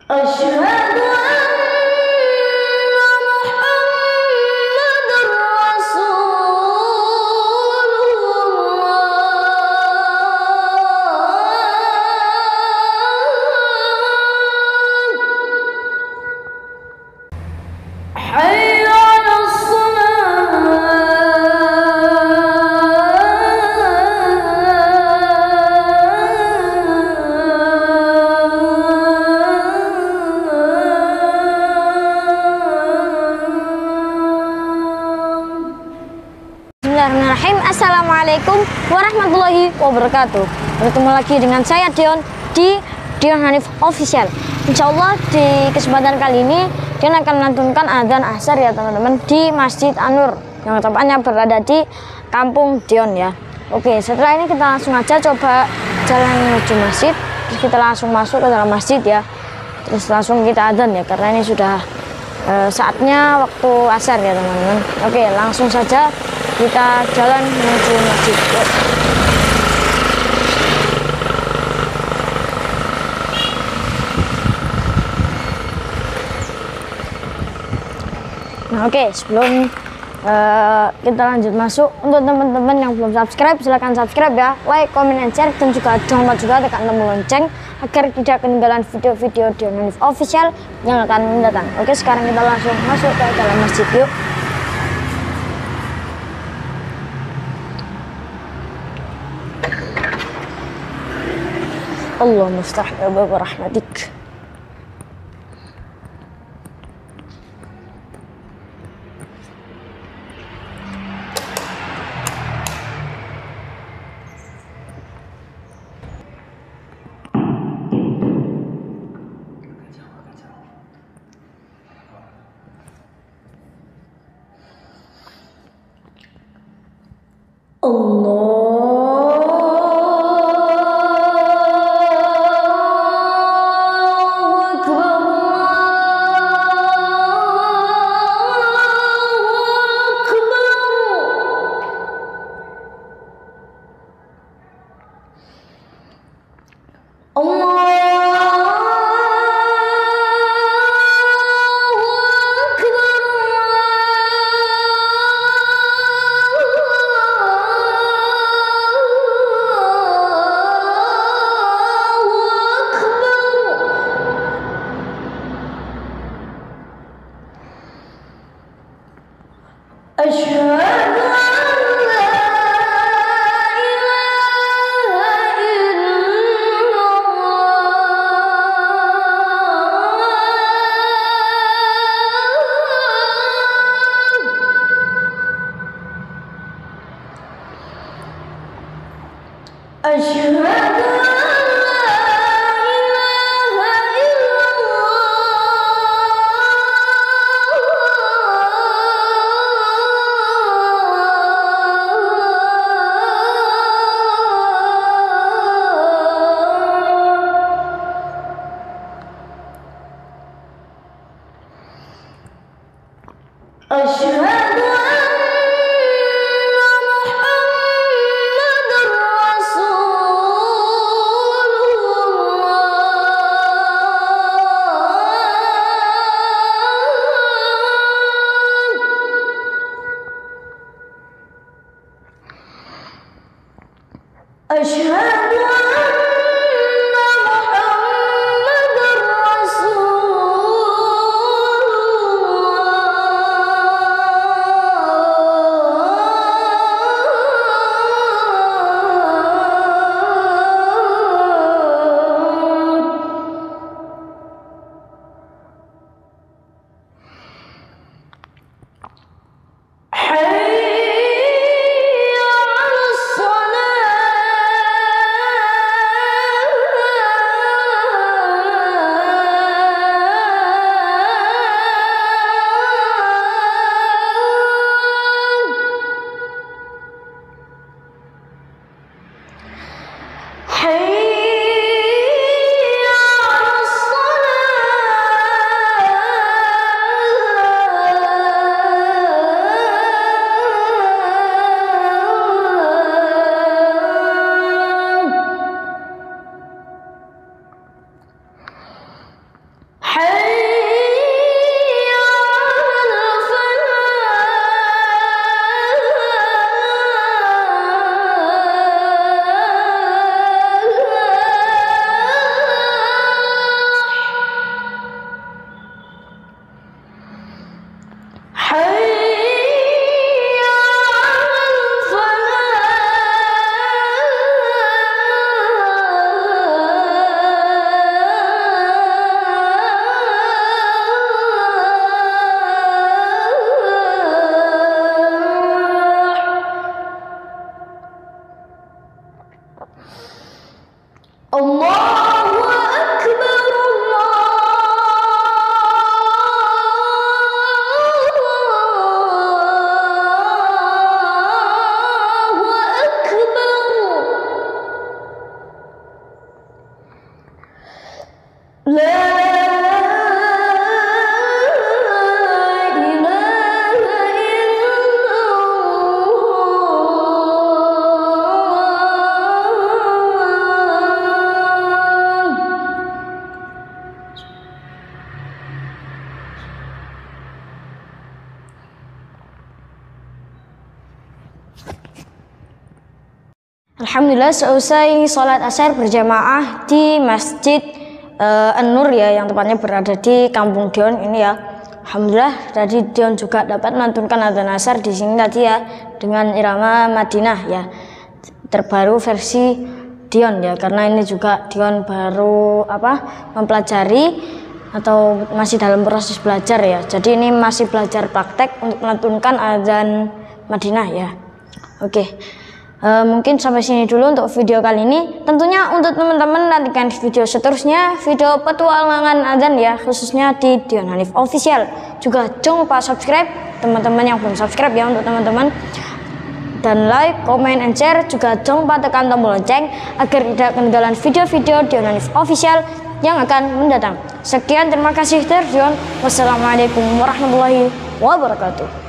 Asyhadu anna Muhammadar Rasulullah. Hayya 'alas Bismillahirrahmanirrahim. Assalamualaikum warahmatullahi wabarakatuh. Bertemu lagi dengan saya Dion di Dion Hanif Official. Insya Allah di kesempatan kali ini Dion akan melantunkan adzan asar ya teman-teman di Masjid An-Nur yang tepatnya berada di Kampung Dion ya. Oke, setelah ini kita langsung aja coba jalan menuju masjid. Terus kita langsung masuk ke dalam masjid ya. Terus langsung kita adzan ya karena ini sudah saatnya waktu asar ya teman-teman. Oke, langsung saja kita jalan menuju masjid. Nah, oke, sebelum kita lanjut masuk, untuk teman-teman yang belum subscribe silahkan subscribe ya, like, comment, and share, dan juga jangan lupa juga tekan tombol lonceng agar tidak ketinggalan video-video Dion Hanif Official yang akan mendatang. Oke, sekarang kita langsung masuk ke dalam masjid yuk. Allah muftah bab rahmatik. Alhamdulillah, selesai sholat asar berjamaah di Masjid An-Nur ya, yang tepatnya berada di Kampung Dion ini ya. Alhamdulillah tadi Dion juga dapat melantunkan adzan asar di sini tadi ya, dengan irama Madinah ya, terbaru versi Dion ya, karena ini juga Dion baru mempelajari atau masih dalam proses belajar ya. Jadi ini masih belajar praktek untuk melantunkan adzan Madinah ya. Oke. Mungkin sampai sini dulu untuk video kali ini. Tentunya untuk teman-teman nantikan video seterusnya, video petualangan adzan ya, khususnya di Dion Hanif Official. Juga jangan lupa subscribe teman-teman yang belum subscribe ya, untuk teman-teman, dan like, comment, and share. Juga jangan lupa tekan tombol lonceng agar tidak ketinggalan video-video Dion Hanif Official yang akan mendatang. Sekian, terima kasih dari Dion. Wassalamualaikum warahmatullahi wabarakatuh.